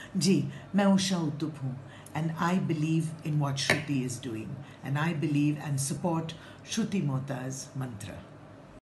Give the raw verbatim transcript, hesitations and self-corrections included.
जी, मैं उषा उत्तुप हूँ and I believe in what Shruti is doing and I believe and support Shruti Mota's mantra.